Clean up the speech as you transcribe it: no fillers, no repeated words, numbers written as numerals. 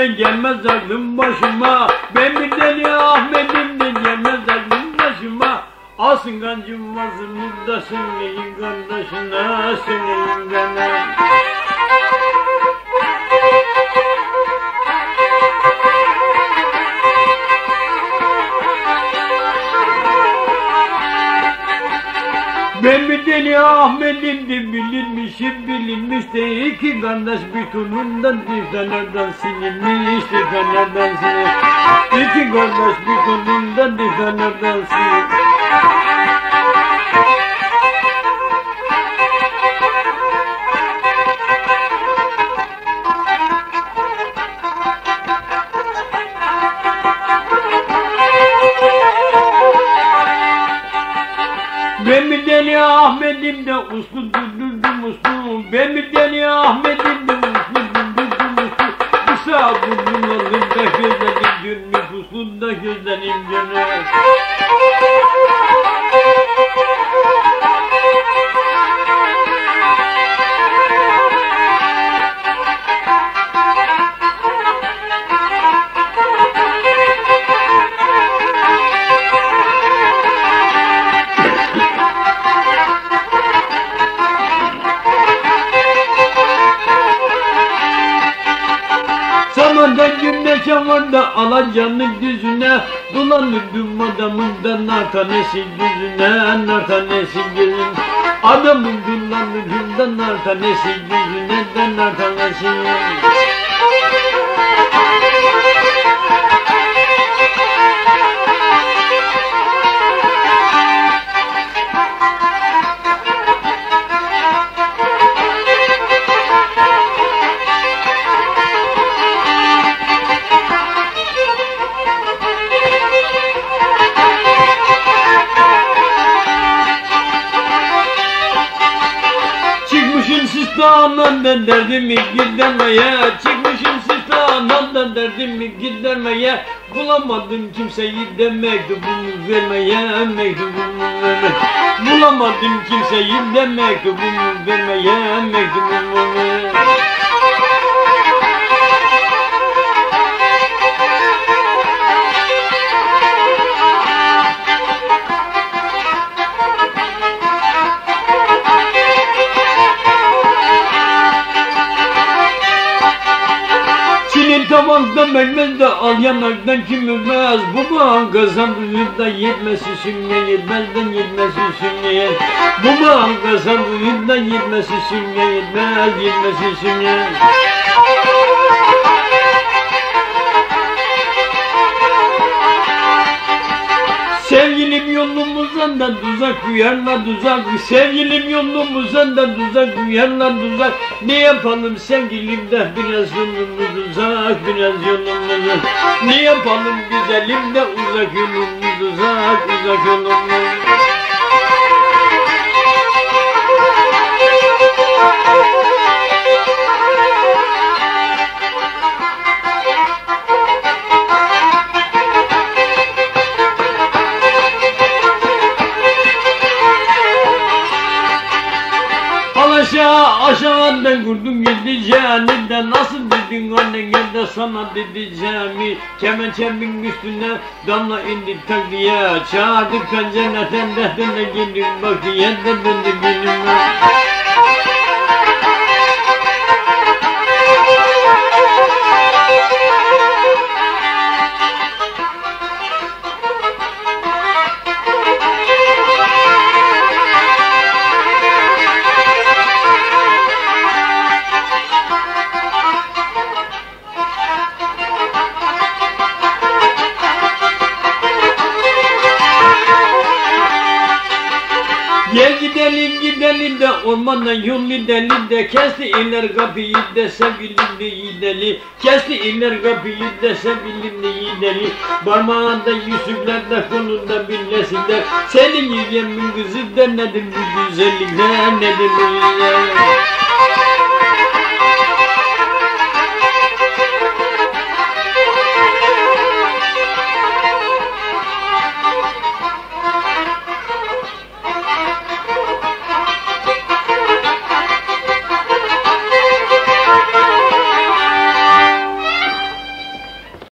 de gelmez aklım başıma. Ben bir deli Ahmet'im de gelmez aklım başıma. Asın kancım vazını da söyleyin kardeşine, söyleyin bana. Ben bir deli Ahmet'imdi, bilinmiş de iki kardeş bir torundan difelerden silinmiş, difelerden silinmiş. İki kardeş bir torundan difelerden silinmiş. Ben bir deli Ahmet'im de uslu durdurdum uslu. Ben bir deli Ahmet'im de uslu durdurdum uslu. Kısa burnularında gözlerim görmüş, uslunda gözlerim görmüş. Samandan cümle çamurda alacanlık düzüne. Dolanırdım adamın nar tanesi gözüne, nar tanesi gözüne. Adamın dolanırdım nar tanesi gözüne, nar tanesi. Sistan'dan derdimi gidermeye, çıkmışım Sistan'dan derdimi gidermeye. Bulamadım kimseyi de mektubumu vermeye, mektubumu vermeye. Bulamadım kimseyi de mektubumu vermeye, mektubumu vermeye. Tabaktan vermez de al yanaktan kim övmez. Bu bağın kazandırıp da yetmesi sünne, yetmezden yetmesi sünne. Bu bağın kazandırıp da yetmesi sünne, yetmez yetmesi sünne. Sevgilim yolumuzdan da tuzak uyarlar tuzak. Sevgilim yolumuzdan da tuzak uyarlar tuzak. Ne yapalım sevgilim de biraz yolumuz uzak, biraz yolumuz uzak. Ne yapalım güzelim de uzak yolumuz uzak, uzak yolumuz. Aşağıdan kurdum gideceğini de nasıl dedin annene de sana diyeceğimi. Kemençemin üstüne damla indi tak diye çağırdık pencereden de gelin bak diye de ben de gelin. Gel gidelim de ormandan yol gidelim de. Kesti iller kapıyı de sevgilim de gideli. Kesti iller kapıyı de sevgilim de gideli. Parmağında yüzükler de kolunda birlesinler. Senin yiyemin kızı da nedir bu güzellikler, nedir bu güzellikler.